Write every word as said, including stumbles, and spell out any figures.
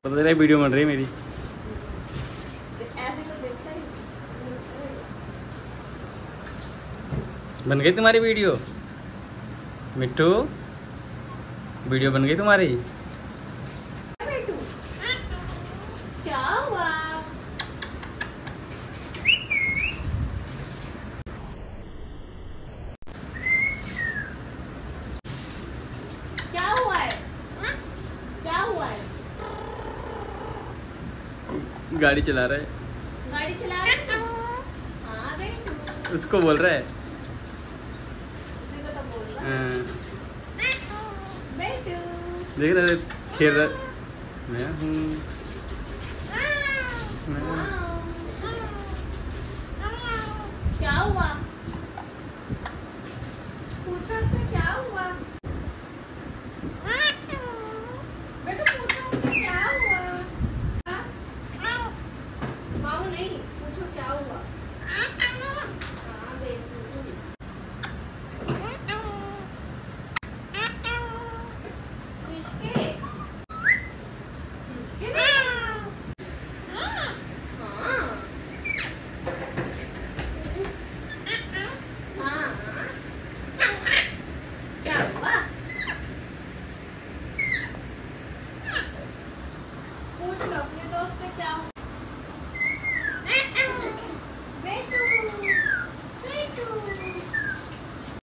पता चला वीडियो बन रही है मेरी। बन गई तुम्हारी वीडियो मिट्टू? वीडियो बन गई तुम्हारी? क्या हुआ? क्या हुआ है? क्या हुआ है? गाड़ी चला रहा है। गाड़ी चला रहे हो? हाँ बेटू। उसको बोल रहा है। उसी को तो बोल रहा है। हाँ। बेटू। देख रहे छेड़ रहा मैं हूँ मैं हूँ। क्या हुआ? पूछो उससे क्या हुआ? बेटा पूछो उससे क्या हुआ? माऊ नहीं, पूछो क्या हुआ? हाँ बेटू। किसके? किसके बेटा? हाँ। हाँ। क्या हुआ? पूछ लो अपने दोस्त से क्या हुआ?